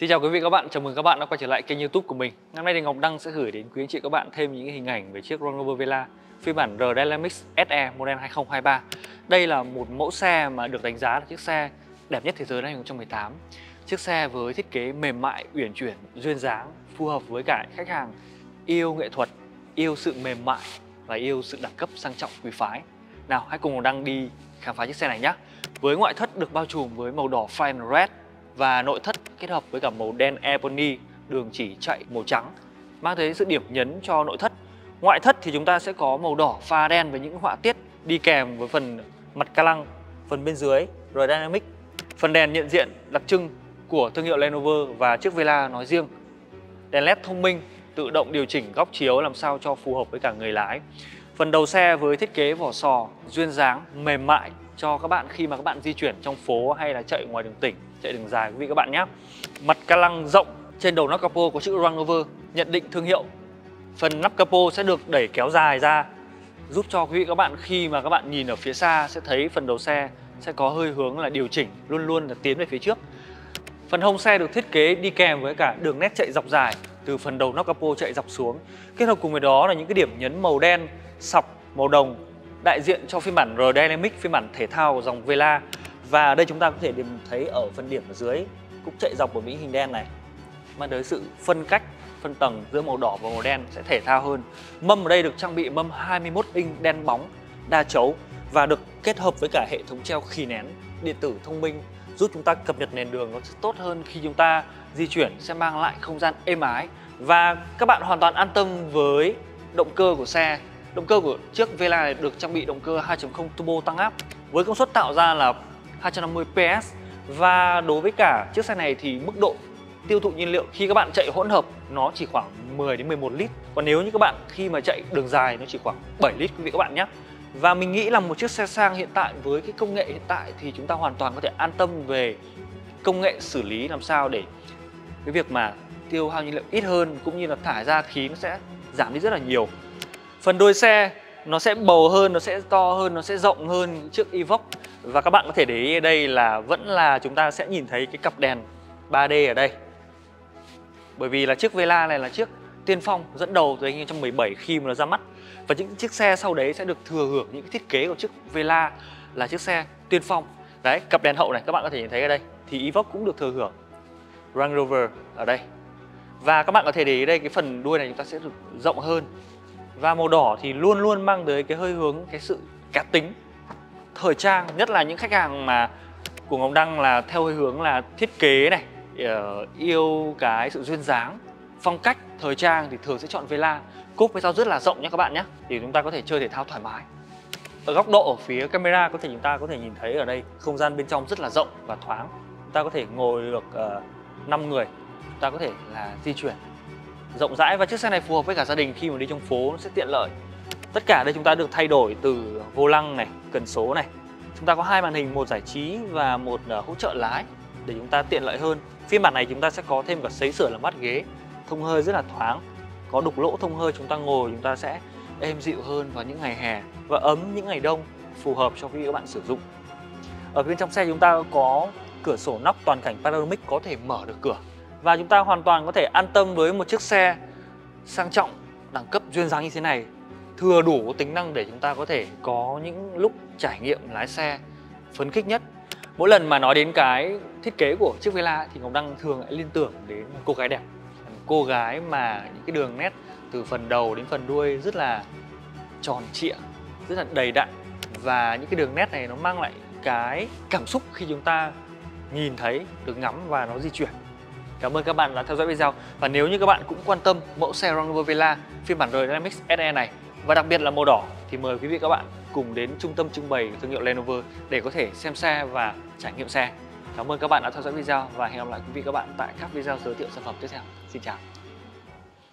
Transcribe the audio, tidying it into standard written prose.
Xin chào quý vị các bạn, chào mừng các bạn đã quay trở lại kênh YouTube của mình. Ngày hôm nay thì Ngọc Đăng sẽ gửi đến quý anh chị các bạn thêm những hình ảnh về chiếc Range Rover Velar phiên bản R-Dynamics SE model 2023. Đây là một mẫu xe mà được đánh giá là chiếc xe đẹp nhất thế giới năm 2018. Chiếc xe với thiết kế mềm mại, uyển chuyển, duyên dáng, phù hợp với cả khách hàng yêu nghệ thuật, yêu sự mềm mại và yêu sự đẳng cấp sang trọng quý phái. Nào, hãy cùng Ngọc Đăng đi khám phá chiếc xe này nhé. Với ngoại thất được bao trùm với màu đỏ Fine Red và nội thất kết hợp với cả màu đen ebony, đường chỉ chạy màu trắng, mang tới sự điểm nhấn cho nội thất. Ngoại thất thì chúng ta sẽ có màu đỏ pha đen với những họa tiết đi kèm với phần mặt ca lăng, phần bên dưới R-Dynamics, phần đèn nhận diện đặc trưng của thương hiệu Land Rover và chiếc Velar nói riêng. Đèn LED thông minh tự động điều chỉnh góc chiếu làm sao cho phù hợp với cả người lái. Phần đầu xe với thiết kế vỏ sò duyên dáng, mềm mại cho các bạn khi mà các bạn di chuyển trong phố hay là chạy ngoài đường tỉnh, chạy đường dài quý vị các bạn nhé. Mặt ca lăng rộng, trên đầu nắp capo có chữ Range Rover nhận định thương hiệu. Phần nắp capo sẽ được đẩy kéo dài ra, giúp cho quý vị các bạn khi mà các bạn nhìn ở phía xa sẽ thấy phần đầu xe sẽ có hơi hướng là điều chỉnh, luôn luôn là tiến về phía trước. Phần hông xe được thiết kế đi kèm với cả đường nét chạy dọc dài từ phần đầu nắp capo chạy dọc xuống. Kết hợp cùng với đó là những cái điểm nhấn màu đen, sọc, màu đồng đại diện cho phiên bản R-Dynamics, phiên bản thể thao của dòng Velar. Và ở đây chúng ta có thể điểm thấy ở phần điểm ở dưới cũng chạy dọc của những hình đen này, mang tới sự phân cách, phân tầng giữa màu đỏ và màu đen sẽ thể thao hơn. Mâm ở đây được trang bị mâm 21 inch đen bóng, đa chấu và được kết hợp với cả hệ thống treo khì nén điện tử thông minh, giúp chúng ta cập nhật nền đường nó sẽ tốt hơn khi chúng ta di chuyển, sẽ mang lại không gian êm ái. Và các bạn hoàn toàn an tâm với động cơ của xe. Động cơ của chiếc Velar này được trang bị động cơ 2.0 turbo tăng áp với công suất tạo ra là 250 PS. Và đối với cả chiếc xe này thì mức độ tiêu thụ nhiên liệu khi các bạn chạy hỗn hợp nó chỉ khoảng 10 đến 11 lít. Còn nếu như các bạn khi mà chạy đường dài nó chỉ khoảng 7 lít quý vị các bạn nhé. Và mình nghĩ là một chiếc xe sang hiện tại với cái công nghệ hiện tại thì chúng ta hoàn toàn có thể an tâm về công nghệ xử lý làm sao để cái việc mà tiêu hao nhiên liệu ít hơn, cũng như là thải ra khí nó sẽ giảm đi rất là nhiều. Phần đuôi xe nó sẽ bầu hơn, nó sẽ to hơn, nó sẽ rộng hơn chiếc Evoque. Và các bạn có thể để ý ở đây là vẫn là chúng ta sẽ nhìn thấy cái cặp đèn 3D ở đây. Bởi vì là chiếc Velar này là chiếc tiên phong dẫn đầu từ 2017 khi mà nó ra mắt. Và những chiếc xe sau đấy sẽ được thừa hưởng những cái thiết kế của chiếc Velar là chiếc xe tiên phong. Đấy, cặp đèn hậu này các bạn có thể nhìn thấy ở đây thì Evoque cũng được thừa hưởng Range Rover ở đây. Và các bạn có thể để ý đây, cái phần đuôi này chúng ta sẽ được rộng hơn. Và màu đỏ thì luôn luôn mang tới cái hơi hướng, cái sự cá tính, thời trang, nhất là những khách hàng mà của Ngọc Đăng là theo hơi hướng là thiết kế này, yêu cái sự duyên dáng, phong cách, thời trang thì thường sẽ chọn Velar. Cốp với sau rất là rộng nhé các bạn nhé, thì chúng ta có thể chơi thể thao thoải mái. Ở góc độ ở phía camera chúng ta có thể nhìn thấy ở đây không gian bên trong rất là rộng và thoáng. Chúng ta có thể ngồi được 5 người, chúng ta có thể là di chuyển rộng rãi, và chiếc xe này phù hợp với cả gia đình khi mà đi trong phố nó sẽ tiện lợi. Tất cả đây chúng ta được thay đổi từ vô lăng này, cần số này. Chúng ta có hai màn hình, một giải trí và một hỗ trợ lái để chúng ta tiện lợi hơn. Phiên bản này chúng ta sẽ có thêm cả sấy sửa làm mát ghế, thông hơi rất là thoáng, có đục lỗ thông hơi, chúng ta ngồi chúng ta sẽ êm dịu hơn vào những ngày hè và ấm những ngày đông, phù hợp cho quý vị các bạn sử dụng. Ở bên trong xe chúng ta có cửa sổ nóc toàn cảnh panoramic, có thể mở được cửa. Và chúng ta hoàn toàn có thể an tâm với một chiếc xe sang trọng, đẳng cấp, duyên dáng như thế này, thừa đủ tính năng để chúng ta có thể có những lúc trải nghiệm lái xe phấn khích nhất. Mỗi lần mà nói đến cái thiết kế của chiếc Velar thì Ngọc Đăng thường lại liên tưởng đến một cô gái đẹp. Một cô gái mà những cái đường nét từ phần đầu đến phần đuôi rất là tròn trịa, rất là đầy đặn. Và những cái đường nét này nó mang lại cái cảm xúc khi chúng ta nhìn thấy, được ngắm và nó di chuyển. Cảm ơn các bạn đã theo dõi video. Và nếu như các bạn cũng quan tâm mẫu xe Range Rover Velar phiên bản R-Dynamics SE này, và đặc biệt là màu đỏ, thì mời quý vị các bạn cùng đến trung tâm trưng bày thương hiệu Land Rover để có thể xem xe và trải nghiệm xe. Cảm ơn các bạn đã theo dõi video và hẹn gặp lại quý vị các bạn tại các video giới thiệu sản phẩm tiếp theo. Xin chào.